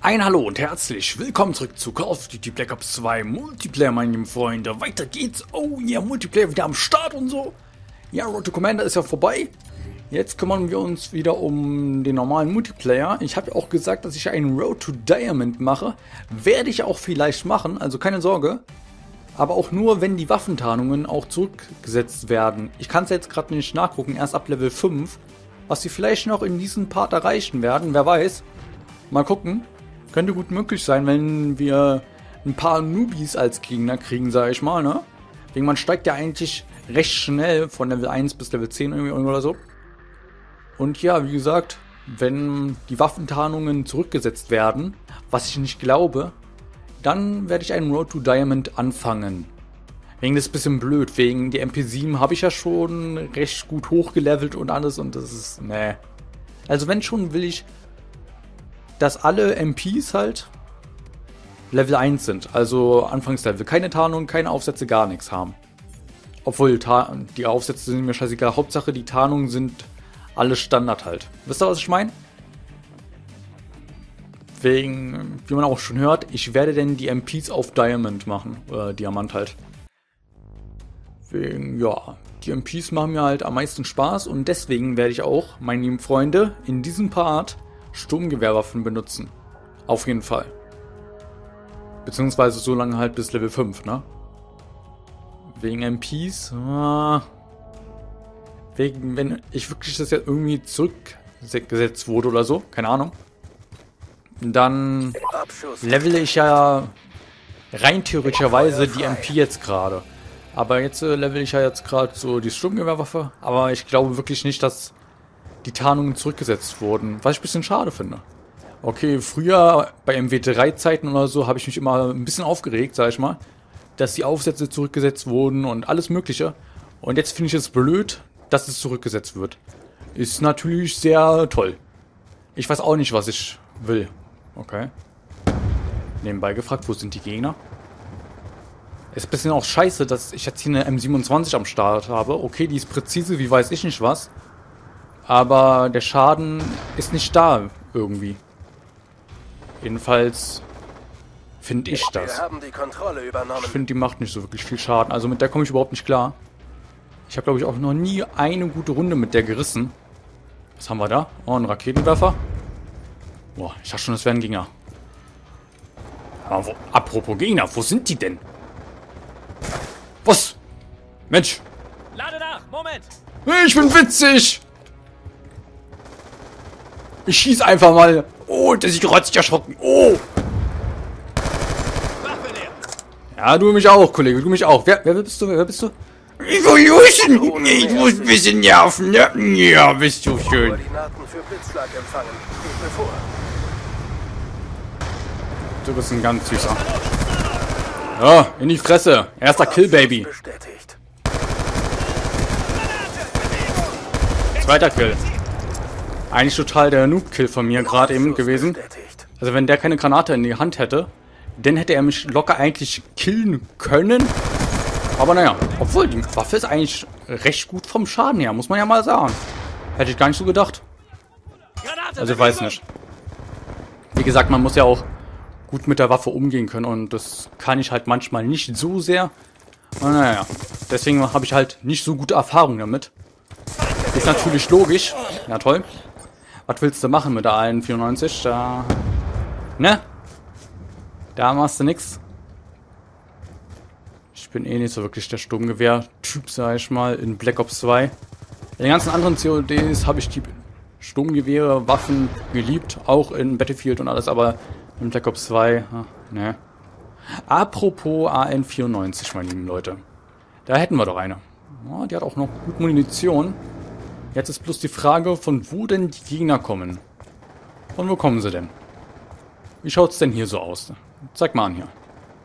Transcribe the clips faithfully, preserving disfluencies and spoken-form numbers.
Ein Hallo und herzlich willkommen zurück zu Call of Duty Black Ops zwei Multiplayer, meine lieben Freunde. Weiter geht's. Oh ja, yeah, Multiplayer wieder am Start und so. Ja, Road to Commander ist ja vorbei. Jetzt kümmern wir uns wieder um den normalen Multiplayer. Ich habe ja auch gesagt, dass ich einen Road to Diamond mache. Werde ich auch vielleicht machen, also keine Sorge. Aber auch nur, wenn die Waffentarnungen auch zurückgesetzt werden. Ich kann es jetzt gerade nicht nachgucken, erst ab Level fünf. Was sie vielleicht noch in diesem Part erreichen werden, wer weiß. Mal gucken. Könnte gut möglich sein, wenn wir ein paar Newbies als Gegner kriegen, sage ich mal, ne? Wegen man steigt ja eigentlich recht schnell von Level eins bis Level zehn irgendwie oder so. Und ja, wie gesagt, wenn die Waffentarnungen zurückgesetzt werden, was ich nicht glaube, dann werde ich einen Road to Diamond anfangen. Wegen das ist ein bisschen blöd, wegen die M P sieben habe ich ja schon recht gut hochgelevelt und alles und das ist, ne. Also wenn schon, will ich, dass alle M Ps halt Level eins sind, also Anfangslevel. Keine Tarnung, keine Aufsätze, gar nichts haben. Obwohl, die Aufsätze sind mir scheißegal. Hauptsache, die Tarnungen sind alle Standard halt. Wisst ihr, was ich meine? Wegen, wie man auch schon hört, ich werde denn die M Ps auf Diamond machen. Oder Diamant halt. Wegen, ja, die M Ps machen mir halt am meisten Spaß und deswegen werde ich auch, meine lieben Freunde, in diesem Part Sturmgewehrwaffen benutzen. Auf jeden Fall. Beziehungsweise so lange halt bis Level fünf, ne? Wegen M Ps. Ah, wegen, wenn ich wirklich das jetzt irgendwie zurückgesetzt wurde oder so, keine Ahnung. Dann levele ich ja rein theoretischerweise die M P jetzt gerade. Aber jetzt äh, level ich ja jetzt gerade so die Sturmgewehrwaffe. Aber ich glaube wirklich nicht, dass die Tarnungen zurückgesetzt wurden, was ich ein bisschen schade finde. Okay, früher bei M W drei Zeiten oder so habe ich mich immer ein bisschen aufgeregt, sag ich mal, dass die Aufsätze zurückgesetzt wurden und alles mögliche. Und jetzt finde ich es blöd, dass es zurückgesetzt wird. Ist natürlich sehr toll. Ich weiß auch nicht, was ich will. Okay. Nebenbei gefragt, wo sind die Gegner? Ist ein bisschen auch scheiße, dass ich jetzt hier eine M siebenundzwanzig am Start habe. Okay, die ist präzise, wie weiß ich nicht was. Aber der Schaden ist nicht da, irgendwie. Jedenfalls finde ich das. Ich finde, die macht nicht so wirklich viel Schaden. Also mit der komme ich überhaupt nicht klar. Ich habe, glaube ich, auch noch nie eine gute Runde mit der gerissen. Was haben wir da? Oh, ein Raketenwerfer. Boah, ich dachte schon, das wären Gegner. Aber wo, apropos Gegner, wo sind die denn? Was? Mensch. Lade nach, Moment. Ich bin witzig. Ich schieß einfach mal. Oh, der sieht rotzig erschrocken. Oh. Ja, du mich auch, Kollege. Du mich auch. Wer, wer bist du? Wer bist du? Evolution. Ich muss ein bisschen nerven, ne? Ja, bist du schön. Du bist ein ganz süßer. Ja, in die Fresse. Erster Kill, Baby. Zweiter Kill. Eigentlich total der Noob-Kill von mir gerade eben gewesen. Also wenn der keine Granate in die Hand hätte, dann hätte er mich locker eigentlich killen können. Aber naja, obwohl die Waffe ist eigentlich recht gut vom Schaden her, muss man ja mal sagen. Hätte ich gar nicht so gedacht. Also ich weiß nicht. Wie gesagt, man muss ja auch gut mit der Waffe umgehen können und das kann ich halt manchmal nicht so sehr. Aber naja, deswegen habe ich halt nicht so gute Erfahrungen damit. Ist natürlich logisch. Ja toll. Was willst du machen mit der A N vierundneunzig? Da. Ne? Da machst du nix. Ich bin eh nicht so wirklich der Sturmgewehr-Typ, sag ich mal, in Black Ops zwei. In den ganzen anderen C O Ds habe ich die Sturmgewehre, Waffen geliebt, auch in Battlefield und alles, aber in Black Ops zwei, ne. Apropos A N vierundneunzig, meine lieben Leute. Da hätten wir doch eine. Oh, die hat auch noch gut Munition. Jetzt ist bloß die Frage, von wo denn die Gegner kommen. Von wo kommen sie denn? Wie schaut's denn hier so aus? Zeig mal an hier.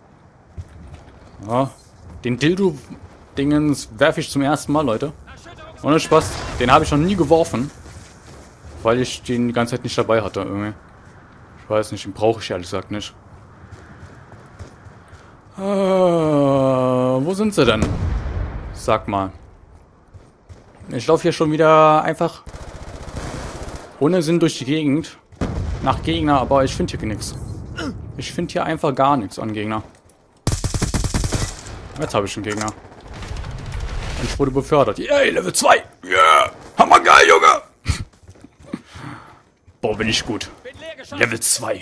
Ja, den Dildo-Dingens werfe ich zum ersten Mal, Leute. Ohne Spaß. Den habe ich noch nie geworfen. Weil ich den die ganze Zeit nicht dabei hatte, irgendwie. Ich weiß nicht, den brauche ich ehrlich gesagt nicht. Äh, wo sind sie denn? Sag mal. Ich laufe hier schon wieder einfach ohne Sinn durch die Gegend. nach Gegner, aber ich finde hier nichts. Ich finde hier einfach gar nichts an Gegner. Jetzt habe ich einen Gegner. Und ich wurde befördert. Yay, Level zwei. Yeah. Hammergeil, Junge. Boah, bin ich gut. Level zwei.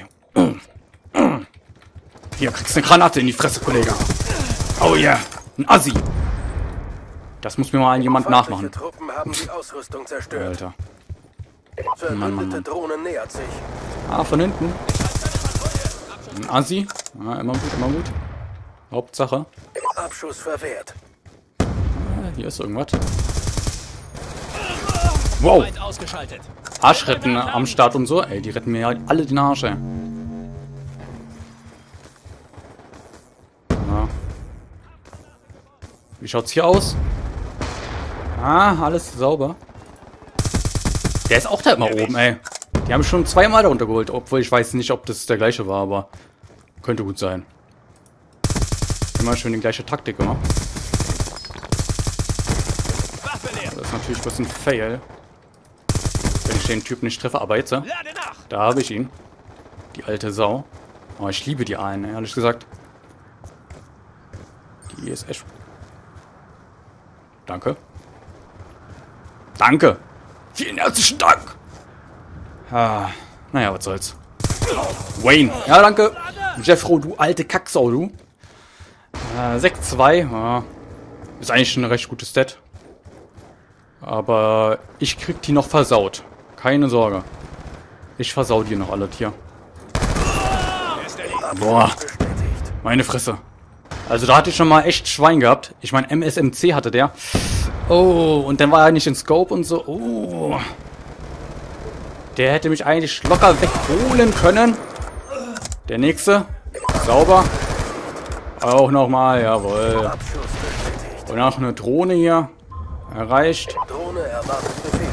Hier, kriegst du eine Granate in die Fresse, Kollege. Oh yeah. Ein Assi. Das muss mir mal jemand nachmachen. Truppen haben die Ausrüstung zerstört. Alter. Verbündete Mann, Mann, Mann. Drohne nähert sich. Ah, von hinten. Ein Assi. Ah, immer gut, immer gut. Hauptsache. Abschuss verwehrt. Ah, hier ist irgendwas. Wow. Arschretten am Start und so. Ey, die retten mir ja alle den Arsch, ey. Ja. Wie schaut's hier aus? Ah, alles sauber. Der ist auch da immer oben, ey. Die haben schon zweimal darunter geholt, obwohl ich weiß nicht, ob das der gleiche war, aber könnte gut sein. Immer schön die gleiche Taktik gemacht. Das ist natürlich ein bisschen fail. Wenn ich den Typ nicht treffe, aber jetzt, da habe ich ihn. Die alte Sau. Oh, ich liebe die einen, ehrlich gesagt. Die ist echt... Danke. Danke. Vielen herzlichen Dank. Ah, naja, was soll's. Wayne. Ja, danke. Jeffro, du alte Kacksau, du. Äh, sechs zwei. Ja, ist eigentlich ein recht gutes Stat. Aber ich krieg die noch versaut. Keine Sorge. Ich versau die noch alle hier. Boah. Meine Fresse. Also da hatte ich schon mal echt Schwein gehabt. Ich meine, M S M C hatte der. Oh, und dann war er nicht in Scope und so. Oh. Der hätte mich eigentlich locker wegholen können. Der nächste. Sauber. Auch nochmal, jawohl. Und auch eine Drohne hier. Erreicht. Drohne erwartet Befehle.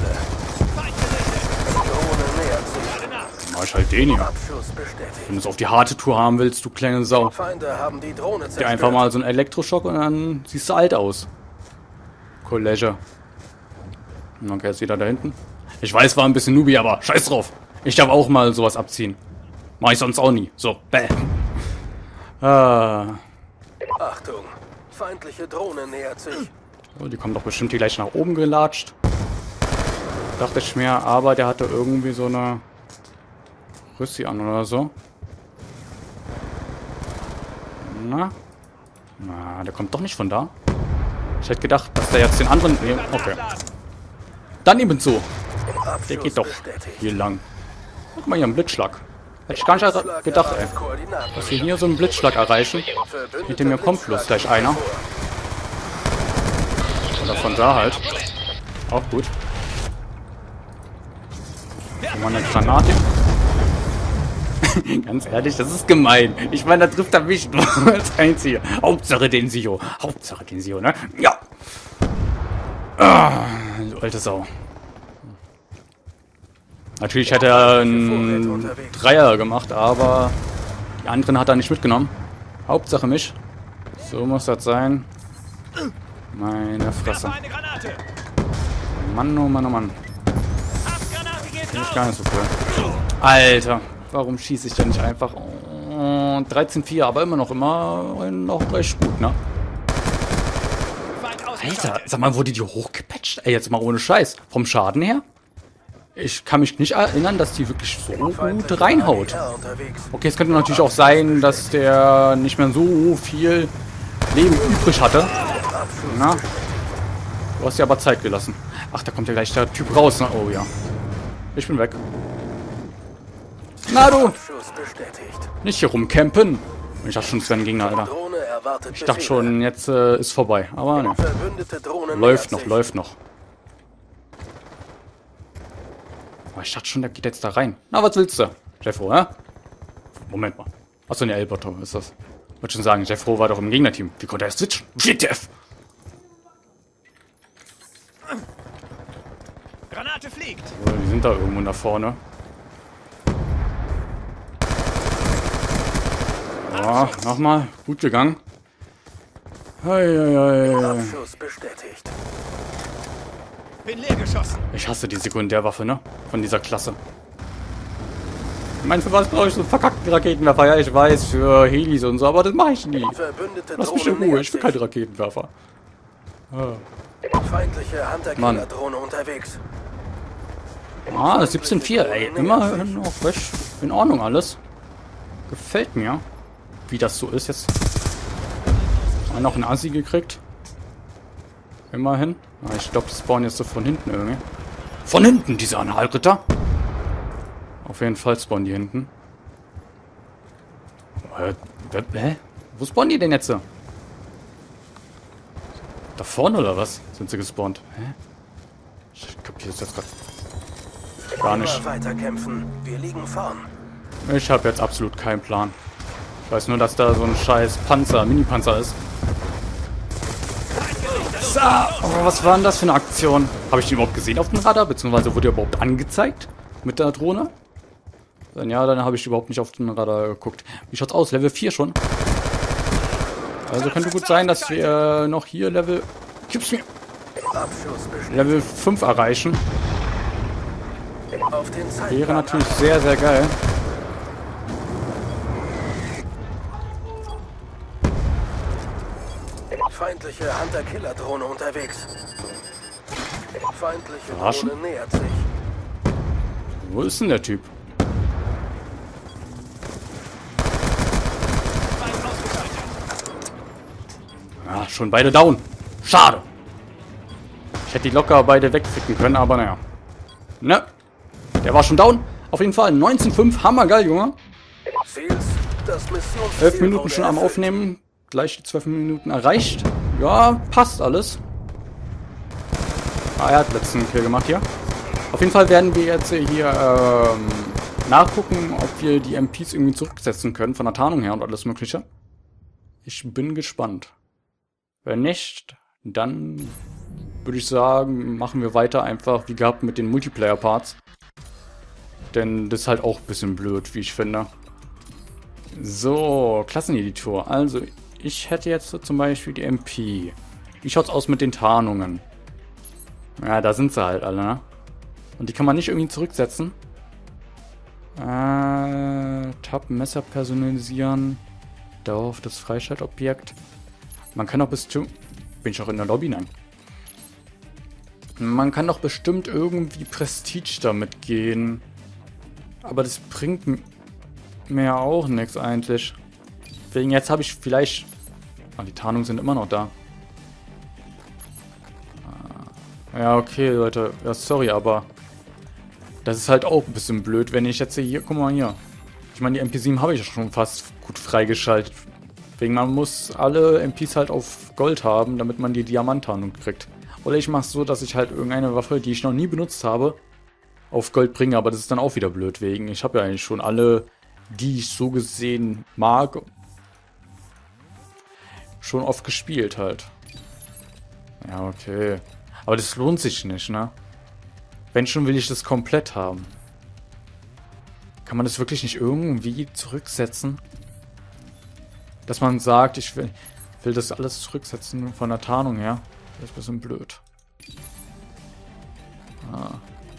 Drohne nähert sich. Mach ich halt den hier. Abschuss bestätigt. Wenn du es auf die harte Tour haben willst, du kleine Sau. Feinde haben die Drohne Dir zerstört. einfach mal so einen Elektroschock und dann siehst du alt aus. Kollege. Okay, jetzt wieder da hinten. Ich weiß, war ein bisschen Nubi, aber scheiß drauf. Ich darf auch mal sowas abziehen. Mach ich sonst auch nie. So, bäh. Ah. Achtung, feindliche Drohne nähert sich. Oh, die kommt doch bestimmt hier gleich nach oben gelatscht. Dachte ich mir, aber der hatte irgendwie so eine Rüssi an oder so. Na? Na, der kommt doch nicht von da. Ich hätte gedacht, dass der jetzt den anderen... Nee, okay. Dann eben so. Der geht doch hier lang. Guck mal hier, ein Blitzschlag. Hätte ich gar nicht gedacht, ey. Dass wir hier so einen Blitzschlag erreichen. Hinter mir kommt bloß gleich einer. Oder von da halt. Auch gut. Mal eine Granate. Ganz ehrlich, das ist gemein. Ich meine, da trifft er mich nur als Einzige. Hauptsache den Sio. Hauptsache den Sio, ne? Ja. Ah, du alte Sau. Natürlich hätte er einen Dreier gemacht, aber die anderen hat er nicht mitgenommen. Hauptsache mich. So muss das sein. Meine Fresse. Mann, oh Mann, oh Mann. Finde ich gar nicht so cool. Alter, warum schieße ich denn nicht einfach? Oh, dreizehn vier, aber immer noch, immer noch recht gut, ne? Alter, sag mal, wurde die hochgepatcht? Ey, jetzt mal ohne Scheiß. Vom Schaden her? Ich kann mich nicht erinnern, dass die wirklich so gut reinhaut. Okay, es könnte natürlich auch sein, dass der nicht mehr so viel Leben übrig hatte. Na? Du hast dir aber Zeit gelassen. Ach, da kommt ja gleich der Typ raus, ne? Oh ja. Ich bin weg. Na du! Nicht hier rumcampen. Ich dachte schon, es wäre ein Gegner, Alter. Ich dachte schon, jetzt äh, ist vorbei. Aber ne. Läuft noch, läuft noch. Aber ich dachte schon, der geht jetzt da rein. Na, was willst du? Jeffro, hä? Moment mal. Achso, ne, Elberto ist das. Ich wollte schon sagen, Jeffro war doch im Gegnerteam. Wie konnte er switchen? W T F! Granate fliegt! Oh, die sind da irgendwo da vorne. Ja, nochmal. Gut gegangen. Hei, hei, hei. Abschuss bestätigt. Bin leer geschossen. Ich hasse die Sekundärwaffe, ne? Von dieser Klasse. Ich meine, für was brauche ich so einen verkackten Raketenwerfer? Ja, ich weiß, für Helis und so, aber das mache ich nie. Verbündete Lass mich in Drohne Ruhe, nähert ich will sich. keine Raketenwerfer. Ah, Feindliche Hunter-Killer-Drohne unterwegs. ah siebzehn vier, ey. Immerhin noch recht in Ordnung alles. Gefällt mir, wie das so ist jetzt. Mal noch einen Assi gekriegt. Immerhin. Ah, ich glaube, die spawnen jetzt so von hinten irgendwie. Von hinten, diese Analritter. Auf jeden Fall spawnen die hinten. Hä? Hä? Wo spawnen die denn jetzt? Da vorne oder was? Sind sie gespawnt? Hä? Ich kapiere das jetzt gerade gar nicht. Immer weiter kämpfen. Wir liegen vorn. Ich habe jetzt absolut keinen Plan. Ich weiß nur, dass da so ein scheiß Panzer, Mini-Panzer ist. So, oh, was war denn das für eine Aktion? Habe ich den überhaupt gesehen auf dem Radar? Beziehungsweise wurde er überhaupt angezeigt mit der Drohne? Wenn ja, dann habe ich überhaupt nicht auf den Radar geguckt. Wie schaut's aus? Level vier schon? Also könnte gut sein, dass wir noch hier Level... Gib's mir! Level fünf erreichen. Auf den Wäre natürlich sehr, sehr geil. Feindliche Hunter-Killer-Drohne unterwegs. Feindliche Verarschen? Drohne nähert sich. Wo ist denn der Typ? Ah, schon beide down. Schade. Ich hätte die locker beide wegficken können, aber naja. Ne? Der war schon down. Auf jeden Fall neunzehn fünf. Hammergeil, Junge. Ziels, das Missionsziel elf Minuten wurde schon am erfüllt. Aufnehmen. Gleich die zwölf Minuten erreicht. Ja, passt alles. Ah, er hat letzten Kill gemacht hier. Auf jeden Fall werden wir jetzt hier ähm, nachgucken, ob wir die M Ps irgendwie zurücksetzen können, von der Tarnung her und alles mögliche. Ich bin gespannt. Wenn nicht, dann würde ich sagen, machen wir weiter einfach wie gehabt mit den Multiplayer-Parts. Denn das ist halt auch ein bisschen blöd, wie ich finde. So, Klasseneditor. Also, ich hätte jetzt so zum Beispiel die M P. Wie schaut's aus mit den Tarnungen? Ja, da sind sie halt alle, ne? Und die kann man nicht irgendwie zurücksetzen. Äh, Tab, Messer personalisieren. Dauer auf das Freischaltobjekt. Man kann doch bestimmt... Bin ich auch in der Lobby? Nein. Man kann doch bestimmt irgendwie Prestige damit gehen. Aber das bringt mir auch nichts eigentlich. Deswegen jetzt habe ich vielleicht... Ah, die Tarnungen sind immer noch da. Ja, okay, Leute. Ja, sorry, aber... Das ist halt auch ein bisschen blöd, wenn ich jetzt hier... Guck mal hier. Ich meine, die M P sieben habe ich ja schon fast gut freigeschaltet. Deswegen, man muss alle M Ps halt auf Gold haben, damit man die Diamanttarnung kriegt. Oder ich mache es so, dass ich halt irgendeine Waffe, die ich noch nie benutzt habe, auf Gold bringe. Aber das ist dann auch wieder blöd, wegen ich habe ja eigentlich schon alle, die ich so gesehen mag, schon oft gespielt halt. Ja, okay. Aber das lohnt sich nicht, ne? Wenn schon, will ich das komplett haben. Kann man das wirklich nicht irgendwie zurücksetzen? Dass man sagt, ich will, will das alles zurücksetzen von der Tarnung her. Das ist ein bisschen blöd. Ah.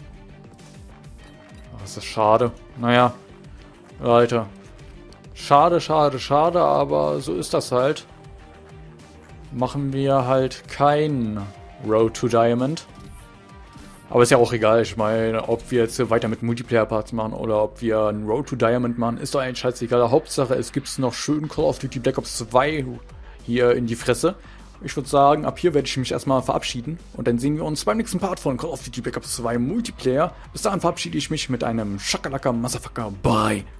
Ach, das ist schade. Naja, Leute. Schade, schade, schade, aber so ist das halt. Machen wir halt kein Road to Diamond. Aber ist ja auch egal, ich meine, ob wir jetzt weiter mit Multiplayer-Parts machen oder ob wir ein Road to Diamond machen, ist doch eigentlich scheißegal. Hauptsache, es gibt noch schön Call of Duty Black Ops zwei hier in die Fresse. Ich würde sagen, ab hier werde ich mich erstmal verabschieden und dann sehen wir uns beim nächsten Part von Call of Duty Black Ops zwei Multiplayer. Bis dahin verabschiede ich mich mit einem Shakalaka Motherfucker. Bye!